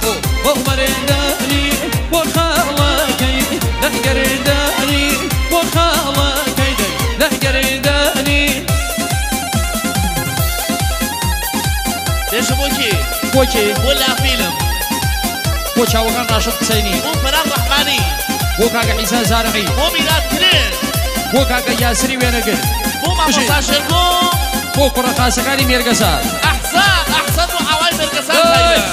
ومرداني وخالكي لا قرداني وخالكي لا قرداني ليش بوكي؟ بوكي ولا فيلم؟ بوكا وكان راشد حسيني مو فراغ رحماني بوكا حسين زارعي مو ميلاد كرين بوكا ياسري وينقل مو مع مصاشركم بوكا رقاصكاني ميرقصار أحسن وحواي مرقصار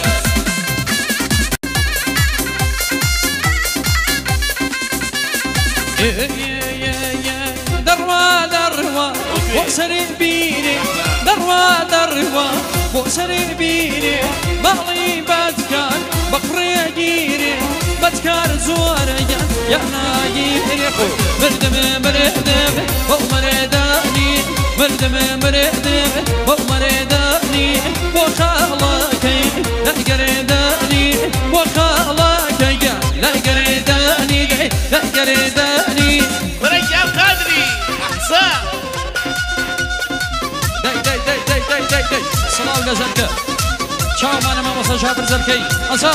دروا بؤسري بيني دروا بؤسري بيني مالي باتكار بقري جيري باتكار زوري يا نايري مردم ومرداني ومرداني وخالكي لا قرداني وخالكي لا قرداني لا قرداني ورجال قادري أحسن داي صلاة وغزلك شاو مانا ما وصل شابر زلكي أصا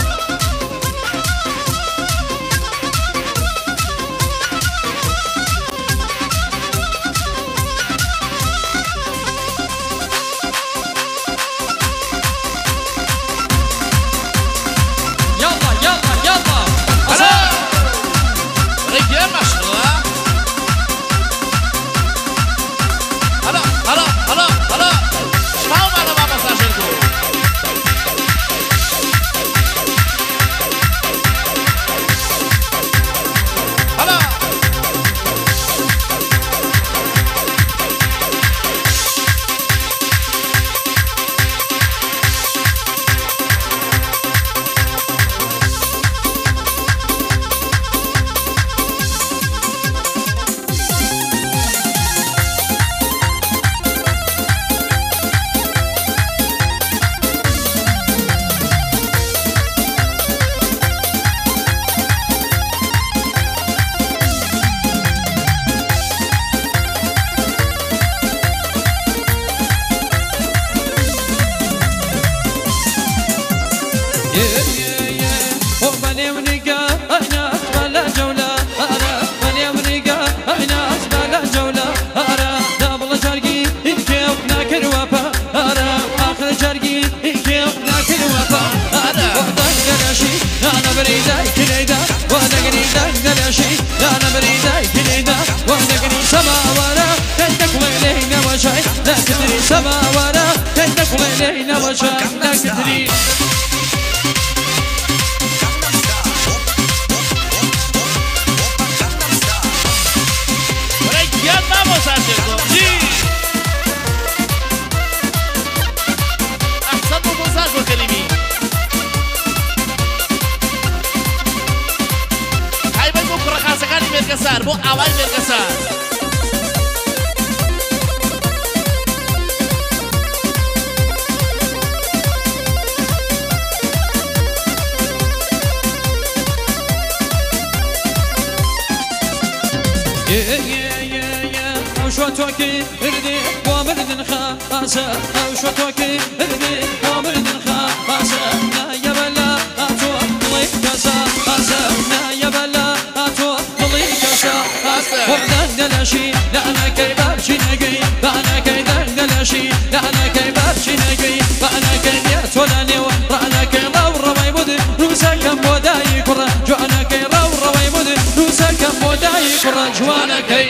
لا تدري سما ورا تدخل إلينا وشاء لا تدري رجال vamos a hacerlo sí أحسن مبوزاكو كلمي هاي بيكو كرخاسكاني ميركسار بو أواي ميركسار شو توكي اردي ومردن خاصة شو توكي اردي ومردن خاصة لا يا بلا اتو طلي كاسا لا يا بلا اتو طلي كاسا وعدان دلاشي لا انا كيباب شنقي انا كيدان دلاشي لا انا كيباب شنقي انا كيديت ولا نيو رانا كيراو روي بود روسك موداي كره جوانا كيراو روي بود روسك موداي كره جوانا كي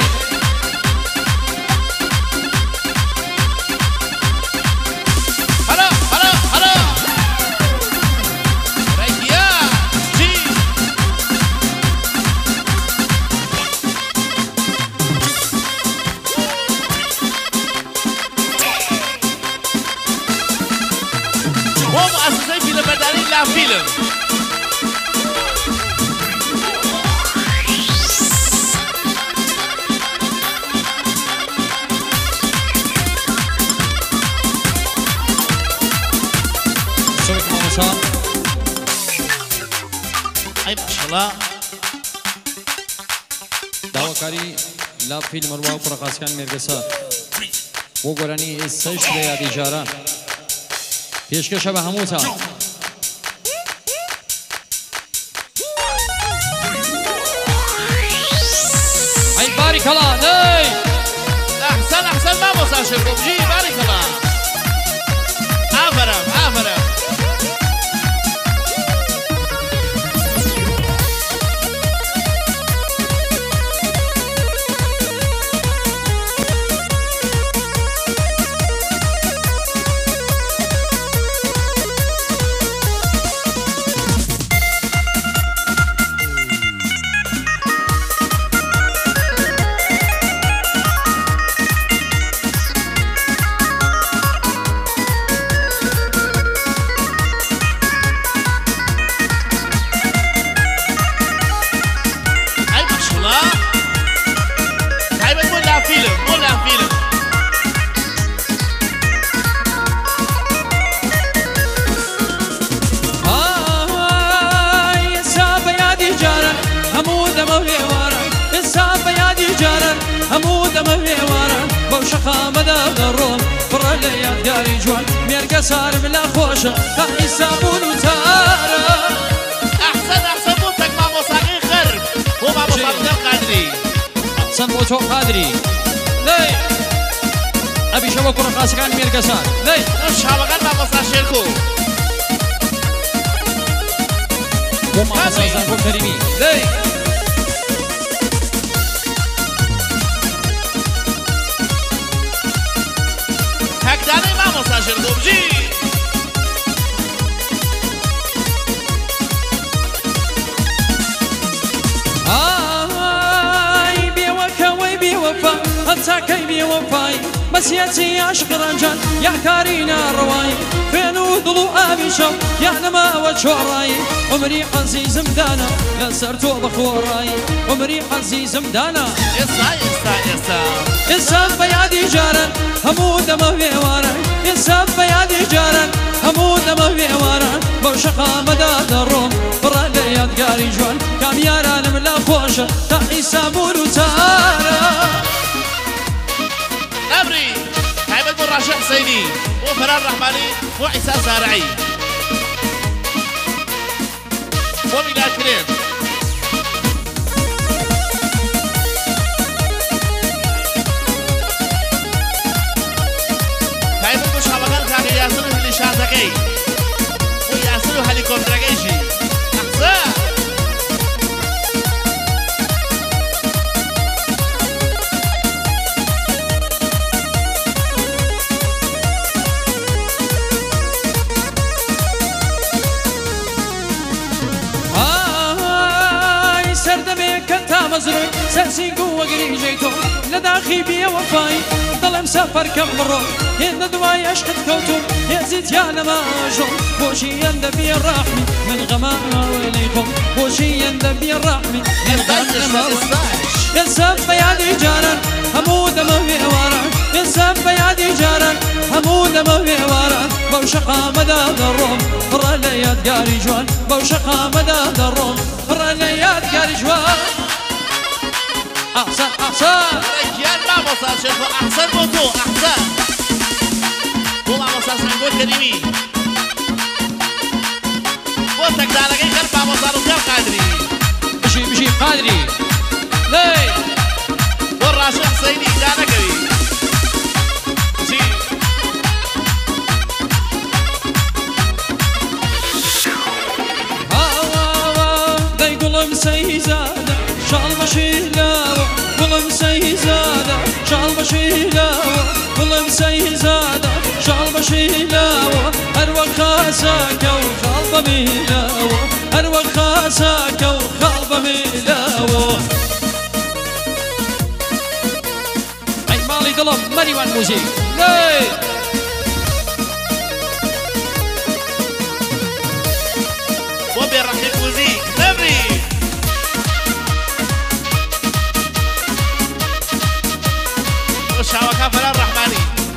فيلم شرك موسى اي ما شاء الله داواکاری لا فیلم رو پرخاسکان میرگسا و گرانی سش لیا دیجارا پیشکش به هموتا بارك الله لي احسن احسن ما مصاشركم جي بارك الله عفرم عفرم يا جوان ميرقا صار بلا خوشه تاعي صابون وتاره احسن احسن بوتك مع مصاقي خرب هو مع مصاقي قادري احسن بوتو قادري لي ابي شبك رقاص كان ميرقا صار لي مش هبقى مع مصاقي شيركو وما مصاقي كريمي لي هكذا ما مصاشر دوبجي آي بيوكا وي بيوفا هتاكي بيوفاي بس ياتي عشق رجال يا كارينا الرواي فين وضلو ابي شو يا نما وشوراي عمري عزيز مدانا لا سرتو بخوراي عمري عزيز مدانا يسا يسا يسا يسا بيادي جارا همود ما في وارا يسا بيادي جارا همود ما في وارا بوشقا مداد الروم برا لياد قاري جوان كام ياران من لا خوشه تاعي سابون وتارا نبري هيبت من راشد حسيني وفرار رحماني وعيسى زارعي وميلاد كريم هيبت مش هبقال كاكي ياسر اللي شازكي وياسر هليكوبتركيشي أحسن مزروي سرسيقو وقري جيتو لداخي بيا وفاي ضل مسافر كم مرة هنا دواي عشقت كوتو يا زيت يا نماجو بوشي يندبي الرحمي من غمام وليكم بوشي يندبي الرحمي من غمام يا سبا يا دي جارا همود ما في ورا يا سبا يا دي جارا همود ما في ورا بوشقا مداد الروم برا لياد قاري جوان بوشقا مداد الروم برا لياد قاري جوان أحسن أحسن رجال ما مصار شيخو أحسن موتو أحسن هو ما مصار سنقول كريمي بوتك دارقين غير ما مصار وكام قادري بشي قادري لي والراشد حسيني دانا قوي داي قلم سيزادة شال بشيلاوة قلم سيزادة شال بشيلاوة قلم سيزادة شال بشيلاوة أروى خاساك وخالب ميلاوة أروى خاساك وخالب ميلاوة أي مالي قلم مريوان موزيك لي وبي رحيق موزيك نبري وشاوكا فرار رحماني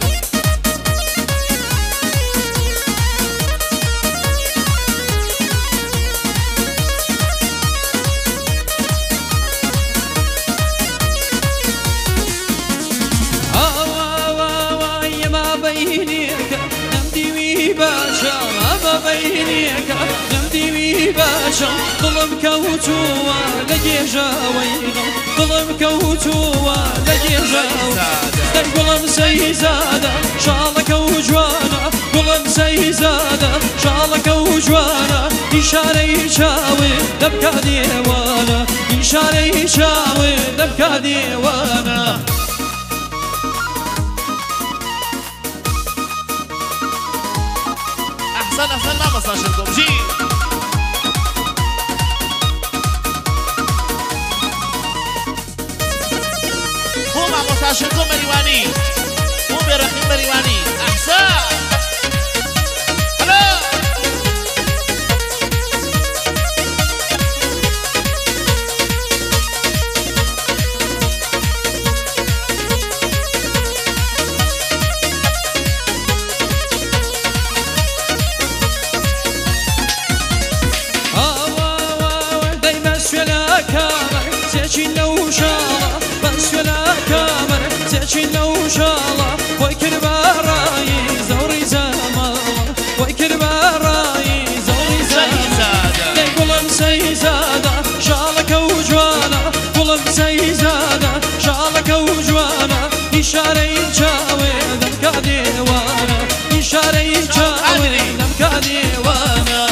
ما بينيك نمدي وي باشا ما بينيك نمدي وي باشا ظلم كوتوا لجيجاوي ظلم كوتوا لجيجاوي قلم سيزادة شالك وجوانا قلم سيزادة شالك وجوانا إشاري شاوي دبكا ديوانا إشاري شاوي دبكا ديوانا أحسن ما مساشركم جي هو مع مساشركم مريواني هو برخيم مريواني أحسن لو شالا ويكر باراي زوري زمالا ويكر باراي زوري زمالا قلم سيزادة شالك وجوانا قلم سيزادة شالك وجوانا إشاري شاوي دمكا ديوانا إشاري شاوي دمكا ديوانا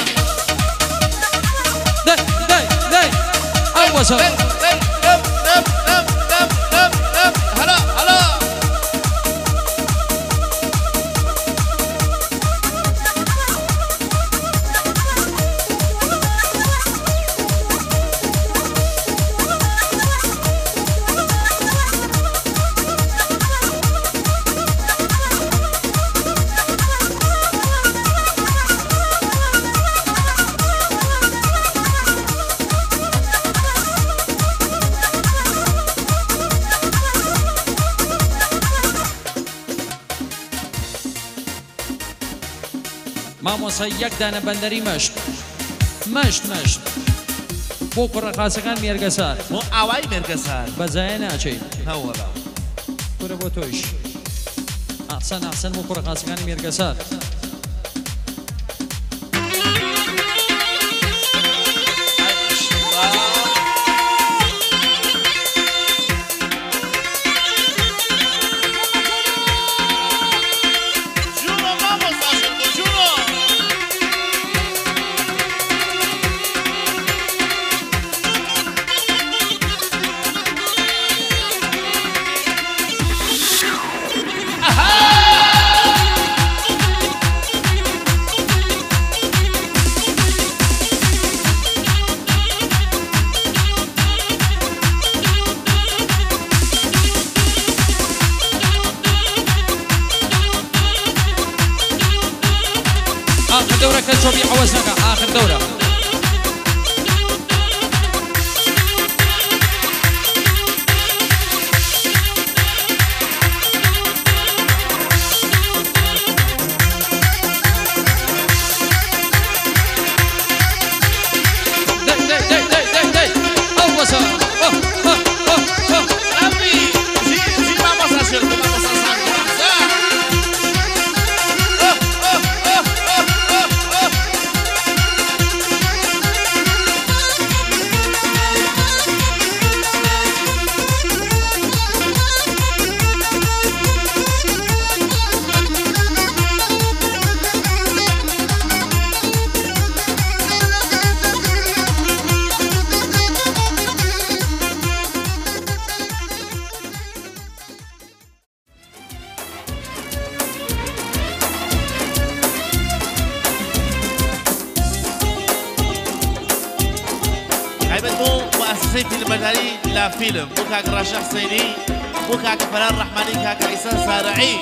داي أوسا مامۆسا یەک دانە بەندەری مەشت بۆ کوڕەقاسەکان مێرگەسار بۆ ئاوای مێرگەسار بەجایە ناچێت هەوڵا کورە بۆ تۆیش ئەحسەن بۆ کوڕەقاسەکانی مێرگەسار آخر دورة كالشوبي حوزنك آخر دورة داي أوسا جي ما مساشركم مؤسسة المجاري لا فيلم بو كاك رشا حسيني بو كاك فلان رحماني كاك عيسى سارعي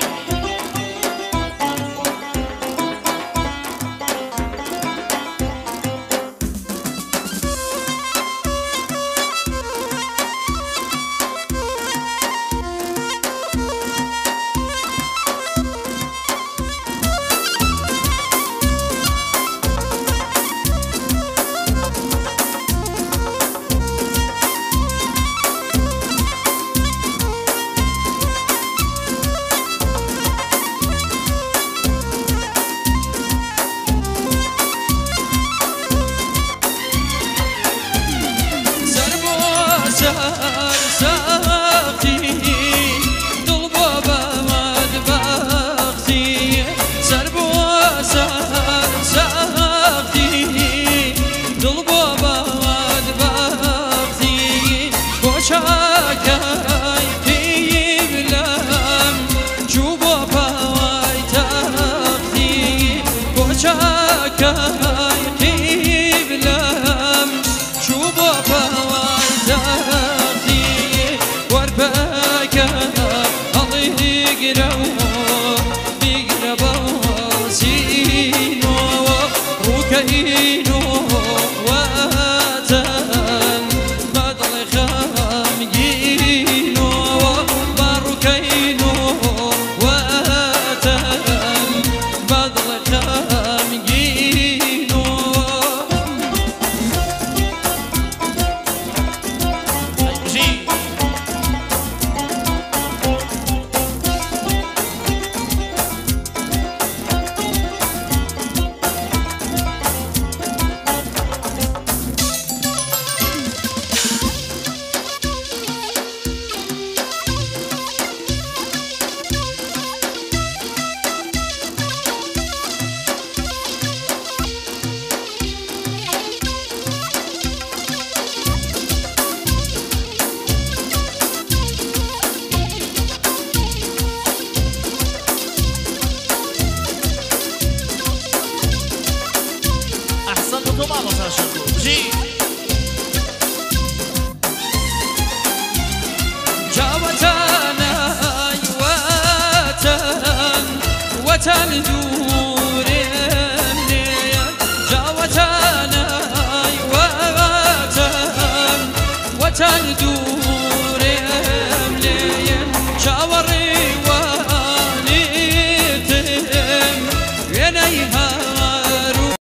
vamos a hacerlo. Sí.